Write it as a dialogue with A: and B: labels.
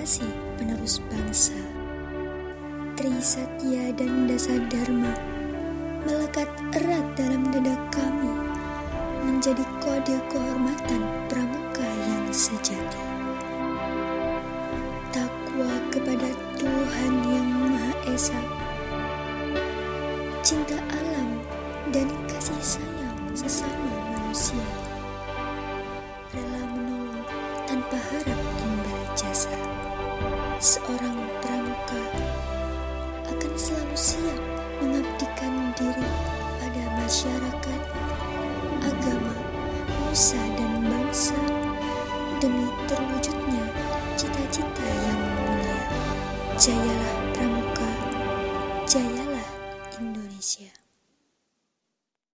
A: generasi penerus bangsa. Trisatya dan Dasadharma melekat erat dalam dada kami, menjadi kode kehormatan pramuka yang sejati. Takwa kepada Tuhan Yang Maha Esa, cinta alam dan kasih sayang sesama manusia, rela menolong tanpa harap imbal jasa. Seorang pramuka akan selalu siap mengabdikan diri pada masyarakat, agama, nusa dan bangsa demi terwujudnya cita-cita yang mulia. Jaya